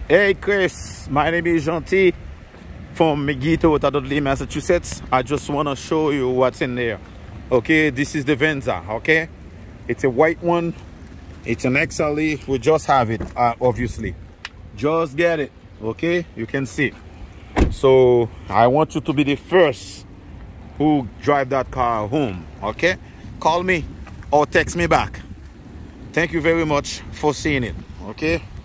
Hey Chris, my name is Gentil from McGeetow, Dudley, Massachusetts. I just want to show you what's in there. Okay, this is the Venza. Okay, it's a white one. It's an XLE. We just have it, obviously. Just get it. Okay, you can see. So I want you to be the first who drive that car home. Okay, call me or text me back. Thank you very much for seeing it. Okay.